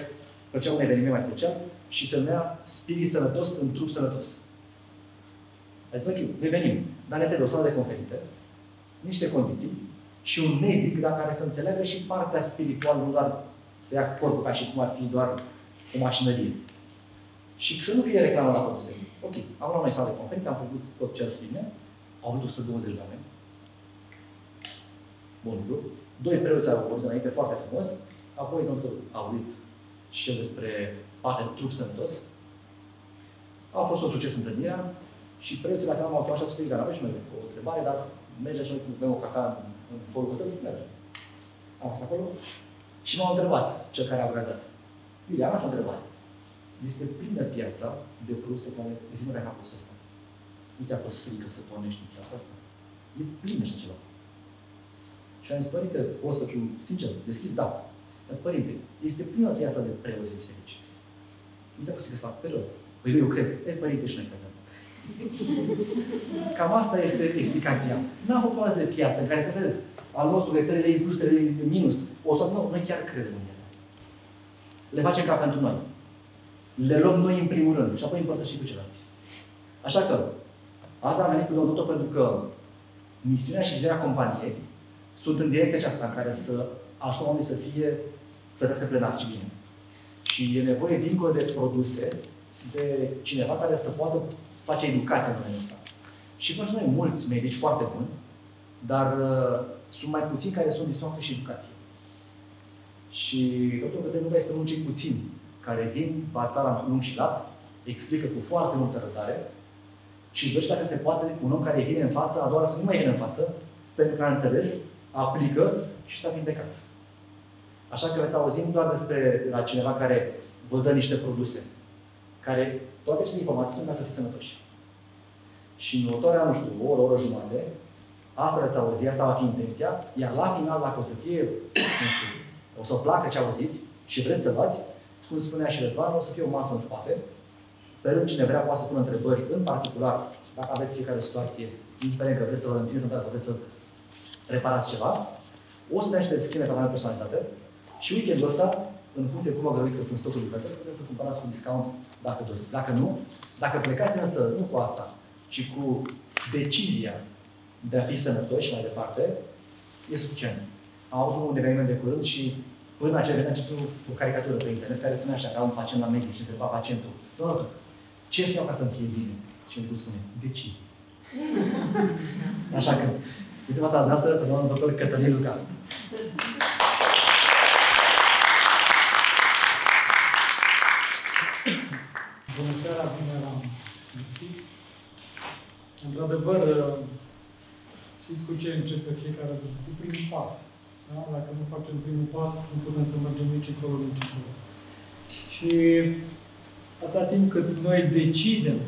făcea un eveniment mai special și se numea Spirit Sănătos în Trup Sănătos. A zis, ok, noi venim, dar ne trebuie o sală de conferințe, niște condiții și un medic, dacă care să înțeleagă și partea spirituală, nu doar să ia corpul ca și cum ar fi doar o mașinărie. Și să nu fie reclamă la produse. Ok, am luat noi sală de conferințe, am făcut tot ce ați bine, au avut o sută douăzeci de oameni. Bun lucru. Doi preoți au vorbit înainte foarte frumos, apoi domnul a vorbit și el despre partea de trup sănătos. A fost un succes întâlnirea și preoții la final m-au chemat și a spus, dar aveți și noi o întrebare, dar merge și noi bem o cafea în polul hotărât, merge. Am fost acolo și m-au întrebat cel care a organizat. Iulia, am și o întrebare. Este plină piața de produse care defină dacă a produsul ăsta. Nu ți-a fost frică să pornești în piața asta? E plină așa ceva. Și am zis, părinte, o să fiu sincer, deschis, da. Am zis, părinte, este plină piața de preoți de biserici. Nu ți-a fost frică să fac preoți? Păi eu cred. E, părinte, și noi credem. Cam asta este explicația. N-am făcut o de piață în care să înțelegeți. Al nostru, dreptările în plus, dreptările în minus. O să, nu, noi chiar credem în ele. Le facem ca pentru noi. Le luăm noi în primul rând și apoi împărtășim cu ceilalți. Așa că, asta am venit cu domnul doctor pentru că misiunea și viziunea companiei sunt în direcția aceasta în care să ajutăm oamenii să fie, să trăiască plenar și bine. Și e nevoie, dincolo de produse, de cineva care să poată face educație în domeniul ăsta. Și până și noi mulți medici foarte buni, dar uh, sunt mai puțini care sunt disponibili și educație. Și doctorul Cătălin Luca este unul cei puțini care vin la țara lung și lat, explică cu foarte multă răbdare și își dorește, dacă se poate, un om care vine în față, a doua să nu mai vină în față, pentru că a înțeles, aplică și s-a vindecat. Așa că veți auzi nu doar despre la cineva care vă dă niște produse, care toate aceste informații sunt ca să fiți sănătoși. Și în următoarea, nu știu, o oră, o oră jumătate, asta veți auzi, asta va fi intenția, iar la final, dacă o să fie, nu știu, o să placă ce auziți și vreți să luați, cum spunea și Răzvan, o să fie o masă în spate, pe rând cine vrea poate să pună întrebări, în particular, dacă aveți fiecare situație, indiferent că vreți să vă înțineți sau vreți să reparați ceva, o să dea niște scheme tratamente personalizate și weekendul ăsta, în funcție de cum vă grăbiți că sunt stocuri lucrători, puteți să cumpărați cu discount dacă doriți. Dacă nu, dacă plecați însă nu cu asta, ci cu decizia de a fi sănătoși mai departe, e suficient. Am avut un eveniment de curând și până la acel eveniment am citit o caricatură pe internet care spunea așa, că un pacient la medic și întreba pacientul, doctor, ce să iau ca să-mi fie bine? Și medicul spune, decizii. Așa că, uite fața noastră pe domnul doctor Cătălin Luca. Bună seara, bine l-am găsit. Într-adevăr, știți cu ce începe fiecare lucru? Cu primul pas. Da? Dacă nu facem primul pas, nu putem să mergem nici încolo, nici încolo. Și atâta timp cât noi decidem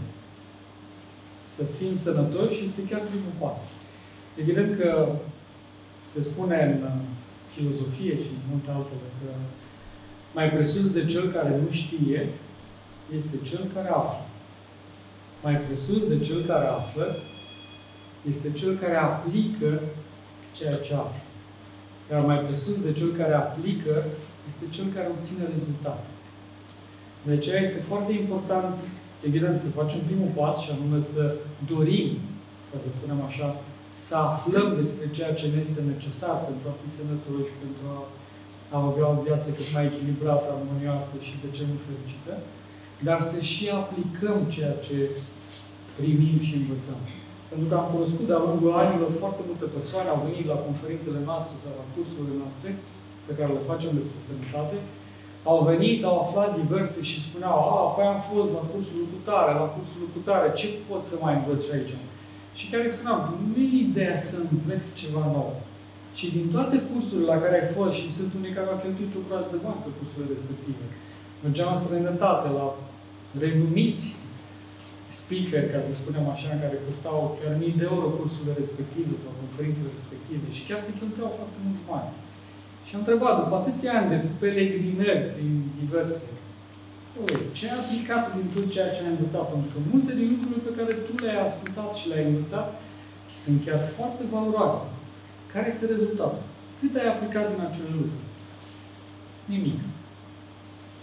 să fim sănătoși, este chiar primul pas. Evident că se spune în filozofie și în multe altele că mai presus de cel care nu știe, este cel care află. Mai presus de cel care află, este cel care aplică ceea ce află. Iar mai presus de cel care aplică, este cel care obține rezultate. De aceea este foarte important, evident, să facem primul pas și anume să dorim, ca să spunem așa, să aflăm despre ceea ce ne este necesar pentru a fi sănătoși, pentru a, a avea o viață cât mai echilibrată, armonioasă și, de ce nu, fericită, dar să și aplicăm ceea ce primim și învățăm. Pentru că am cunoscut de-a lungul anilor foarte multe persoane, au venit la conferințele noastre sau la cursurile noastre, pe care le facem despre sănătate, au venit, au aflat diverse și spuneau, a, păi am fost la cursul cu tare, la cursul cu tare, ce pot să mai învăț aici? Și chiar îi spuneam, nu e ideea să înveți ceva nou, ci din toate cursurile la care ai fost, și sunt unii care au cheltuit o groază de bani pe cursurile respective. Mergeam în străinătate la renumiți speaker, ca să spunem așa, în care costau chiar mii de euro cursurile respective sau conferințele respective și chiar se cheltuiau foarte mulți bani. Și am întrebat, după atâția ani de peregrinări prin diverse, ce ai aplicat din tot ceea ce ai învățat? Pentru că multe din lucrurile pe care tu le-ai ascultat și le-ai învățat sunt chiar foarte valoroase. Care este rezultatul? Cât ai aplicat din acele lucruri? Nimic. Și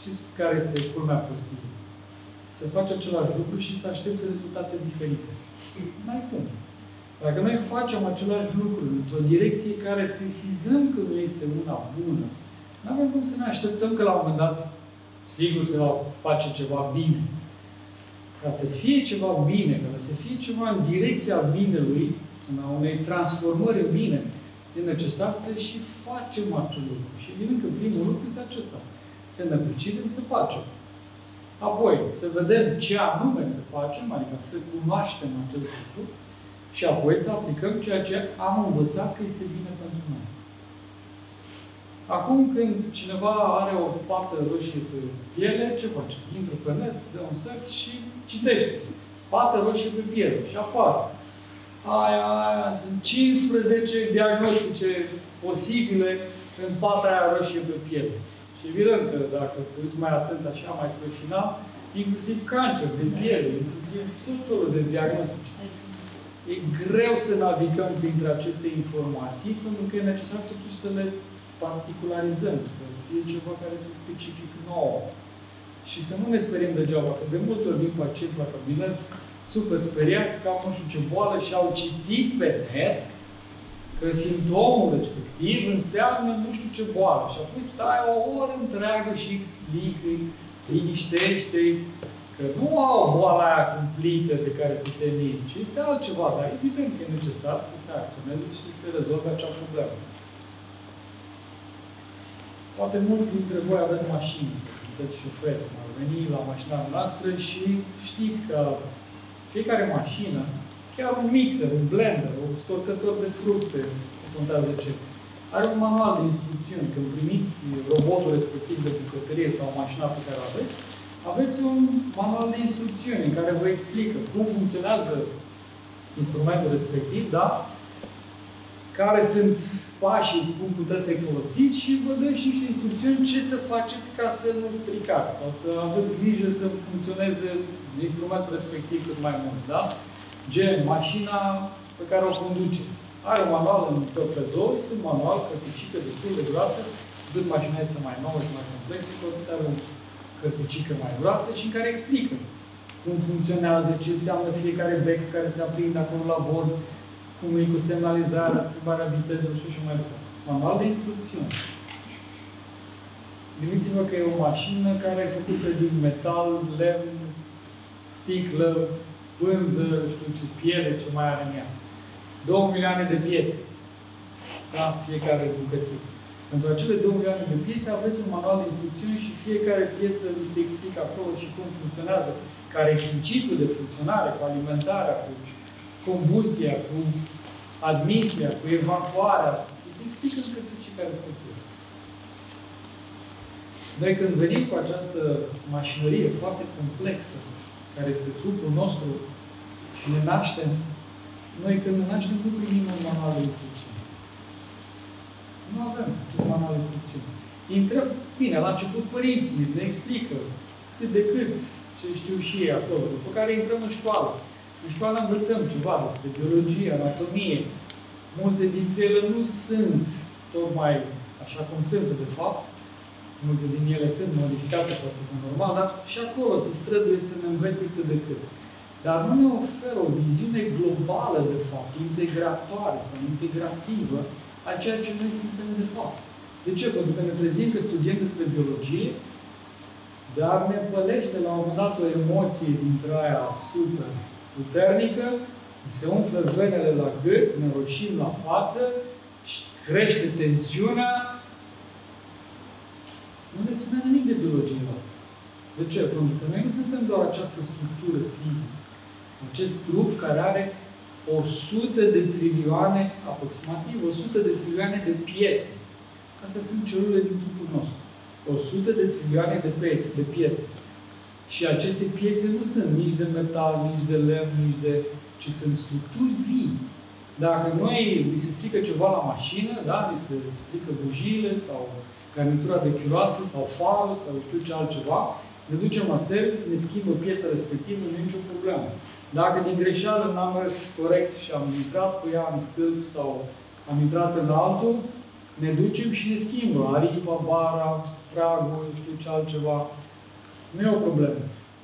Știți care este culmea prostiei? Să faci același lucru și să aștepți rezultate diferite. N-ai cum. Dacă noi facem același lucru într-o direcție care sesizăm că nu este una bună, nu avem cum să ne așteptăm că la un moment dat sigur se va face ceva bine. Ca să fie ceva bine, ca să fie ceva în direcția binelui, în a unei transformări în bine, e necesar să și facem acel lucru. Și evident că primul lucru este acesta. Să ne decidem să facem. Apoi, să vedem ce anume să facem, adică să cunoaștem acest lucru, și apoi să aplicăm ceea ce am învățat că este bine pentru noi. Acum, când cineva are o pată roșie pe piele, ce face? Intră pe net, dă un search și citește. Pată roșie pe piele. Și apare. Aia, aia, sunt cincisprezece diagnostice posibile în pata aia roșie pe piele. Și evident că dacă te uiți mai atent așa, mai spre final, inclusiv cancer de piele, inclusiv tot felul de diagnostice. E greu să navigăm printre aceste informații, pentru că e necesar totuși să le particularizăm, să fie ceva care este specific nou. Și să nu ne speriem degeaba, că de multe ori vin pacienți la cabinet super speriați că au nu știu ce boală și au citit pe net că simptomul respectiv înseamnă nu știu ce boală. Și apoi stai o oră întreagă și explică, liniștește că nu au boala aia cumplită de care se temin, ci este altceva, dar evident că e necesar să se acționeze și să se rezolve acea problemă. Poate mulți dintre voi aveți mașini, sau sunteți șoferi, ar veni la mașina noastră și știți că fiecare mașină, chiar un mixer, un blender, un storcător de fructe, contează ce, are un manual de instrucțiuni. Când primiți robotul respectiv de bucătărie sau mașina pe care o aveți, aveți un manual de instrucțiuni în care vă explică cum funcționează instrumentul respectiv, da? Care sunt pașii, cum puteți să-i folosiți și vă dă și niște instrucțiuni ce să faceți ca să nu stricați sau să aveți grijă să funcționeze instrumentul respectiv cât mai mult, da? Gen, mașina pe care o conduceți. Are un manual în P P doi, este un manual cărticică destul de groasă, cât mașina este mai nouă și mai complexă, cu atât are o cărticică mai groasă și în care explică cum funcționează, ce înseamnă fiecare bec care se aprinde acolo la bord, cum e cu semnalizarea, schimbarea vitezelor și așa mai departe. Manual de instrucțiuni. Gândiți-vă că e o mașină care e făcută din metal, lemn, sticlă, pânză, știu ce, piele, ce mai are în ea. Două milioane de piese. Da? Fiecare bucățică. Pentru acele două milioane de piese aveți un manual de instrucțiuni și fiecare piesă vi se explică acolo și cum funcționează, care e principiul de funcționare, cu alimentarea, cu combustia, cu admisia, cu evacuarea. Vi se explică în cărticica respectivă. Noi când venim cu această mașinărie foarte complexă, care este trupul nostru, și ne naștem, noi când ne naștem nu primim un manual de instrucțiuni. Nu avem acest manual de instrucțiuni. Intrăm, bine, la început părinții ne explică cât de cât ce știu și ei acolo, după care intrăm în școală. În școală învățăm ceva despre biologie, anatomie. Multe dintre ele nu sunt tocmai așa cum sunt, de fapt. Multe din ele sunt modificate față de normal, dar și acolo se străduie să ne învețe cât de cât. Dar nu ne oferă o viziune globală, de fapt, integratoare sau integrativă a ceea ce noi suntem de fapt. De ce? Pentru că ne trezim că studiem despre biologie, dar ne pălește la un moment dat o emoție dintre aia super puternică, se umflă venele la gât, ne roșim la față, și crește tensiunea. Nu ne spune nimic de biologie asta. De ce? Pentru că noi nu suntem doar această structură fizică. Acest trup care are o sută de trilioane, aproximativ o sută de trilioane de piese. Astea sunt celulele din trupul nostru. o sută de trilioane de piese, de piese. Și aceste piese nu sunt nici de metal, nici de lemn, nici de... ci sunt structuri vii. Dacă noi li se strică ceva la mașină, da? Li se strică bujiile sau garnitura vechiuroasă sau farul sau știu ce altceva, ne ducem la service, ne schimbă piesa respectivă, nu e nicio problemă. Dacă din greșeală n-am mers corect și am intrat cu ea în stâlp sau am intrat în altul, ne ducem și ne schimbă. Aripa, bara, pragul, știu ce altceva. Nu e o problemă.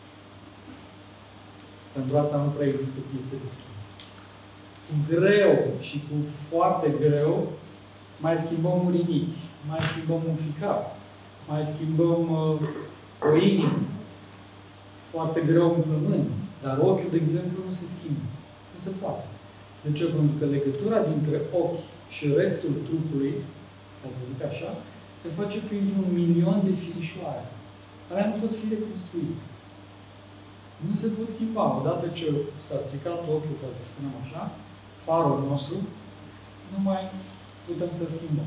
Pentru asta nu prea există piese de schimb. Cu greu și cu foarte greu mai schimbăm un rinichi, mai schimbăm un ficat, mai schimbăm uh, o inimă. Foarte greu un plămân. Dar ochiul, de exemplu, nu se schimbă. Nu se poate. De ce? Pentru că legătura dintre ochi și restul trupului, ca să zic așa, se face printr-un milion de firișoare, care nu pot fi reconstruite. Nu se pot schimba. Odată ce s-a stricat ochiul, ca să spunem așa, farul nostru, nu mai putem să schimbăm.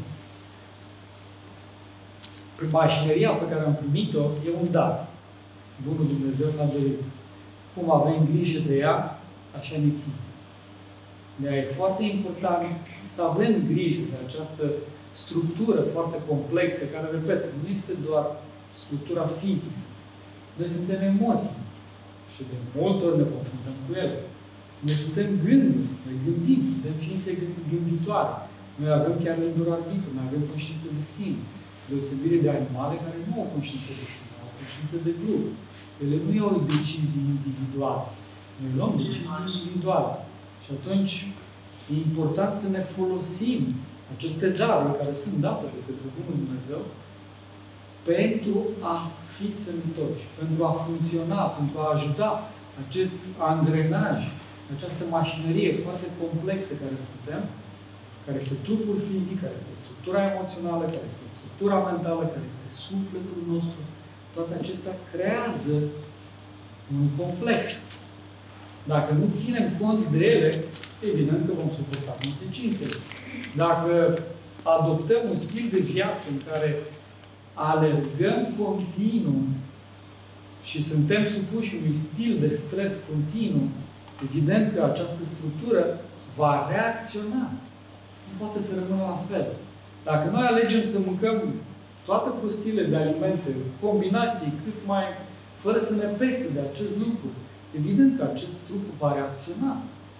Mașineria pe care am primit-o e un dar. Bunul Dumnezeu ne-a dorit. Cum avem grijă de ea, așa ne ține. De-aia e foarte important să avem grijă de această structură foarte complexă, care, repet, nu este doar structura fizică. Noi suntem emoții și de multe ori ne confruntăm cu ele. Noi suntem gânduri, noi gândim, suntem ființe gânditoare. Noi avem chiar liber arbitru, noi avem conștiință de sine. Deosebire de animale care nu au conștiință de sine, au conștiință de grup. Ele nu iau decizii individuale. Noi luăm decizii individuale. Și atunci e important să ne folosim aceste daruri care sunt date de către Bunul Dumnezeu pentru a fi sănătoși, pentru a funcționa, pentru a ajuta acest angrenaj, această mașinărie foarte complexă care suntem, care este trupul fizic, care este structura emoțională, care este structura mentală, care este sufletul nostru. Toate acestea creează un complex. Dacă nu ținem cont de ele, evident că vom suporta consecințele. Dacă adoptăm un stil de viață în care alergăm continuu și suntem supuși unui stil de stres continuu, evident că această structură va reacționa. Nu poate să rămână la fel. Dacă noi alegem să mâncăm toate prostiile de alimente, combinații cât mai, fără să ne pese de acest lucru, evident că acest trup va reacționa.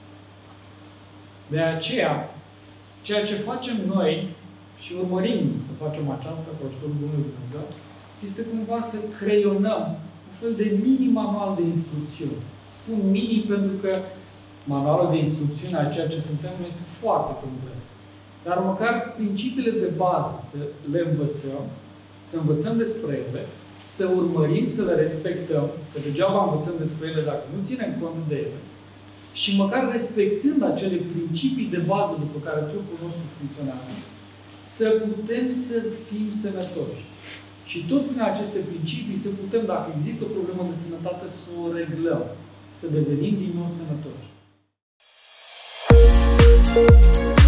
De aceea, ceea ce facem noi, și urmărim să facem aceasta cu ajutorul Bunului Dumnezeu, este cumva să creionăm un fel de mini-manual de instrucțiuni. Spun mini pentru că manualul de instrucțiuni a ceea ce suntem este foarte complex. Dar măcar principiile de bază să le învățăm, să învățăm despre ele, să urmărim, să le respectăm, că degeaba învățăm despre ele dacă nu ținem cont de ele, și măcar respectând acele principii de bază după care trupul nostru funcționează, să putem să fim sănătoși. Și tot prin aceste principii să putem, dacă există o problemă de sănătate, să o reglăm, să devenim din nou sănătoși.